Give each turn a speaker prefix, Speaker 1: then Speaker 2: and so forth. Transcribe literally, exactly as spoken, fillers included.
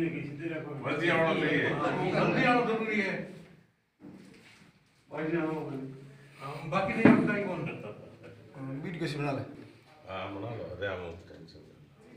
Speaker 1: लेके सीधे रखो
Speaker 2: वर्दी आना चाहिए
Speaker 3: वर्दी आना जरूरी है
Speaker 1: भाई ना हो
Speaker 3: बाकी नहीं आपका ही कौन
Speaker 4: वीडियो कैसे बना ले
Speaker 2: हाँ बना लो अरे हम टेंशन